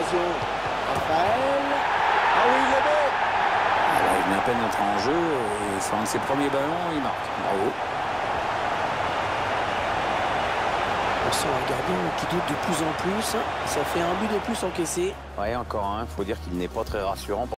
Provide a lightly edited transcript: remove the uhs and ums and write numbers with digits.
l'occasion. Raphaël. Ah oui, il le met. Alors, il vient à peine d'entrer en jeu et c'est un de ses premiers ballons, il marque. Bravo. On sent un gardien qui doute de plus en plus. Ça fait un but de plus encaissé. Ouais, encore un. Il faut dire qu'il n'est pas très rassurant.